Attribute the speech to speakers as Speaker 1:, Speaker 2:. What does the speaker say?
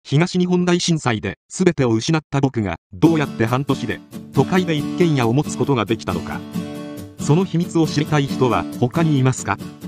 Speaker 1: 東日本大震災で全てを失った僕がどうやって半年で都会で一軒家を持つことができたのか。その秘密を知りたい人は他にいますか？